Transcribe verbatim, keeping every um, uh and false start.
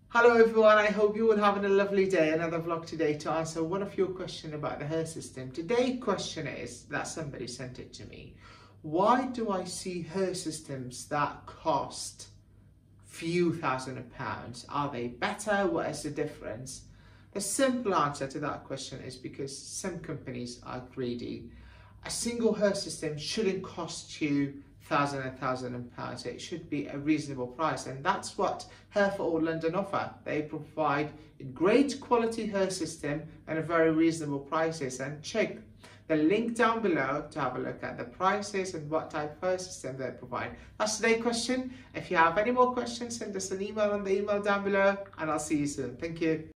Hello everyone, I hope you all having a lovely day. Another vlog today to answer one of your questions about the hair system. Today's question is, that somebody sent it to me. Why do I see hair systems that cost few thousand pounds? Are they better? What is the difference? The simple answer to that question is because some companies are greedy. A single hair system shouldn't cost you thousand and thousand pounds. It should be a reasonable price, and that's what Hair for All London offer. They provide a great quality hair system and a very reasonable prices. And check the link down below to have a look at the prices and what type of hair system they provide. That's today's question. If you have any more questions, send us an email on the email down below, and I'll see you soon. Thank you.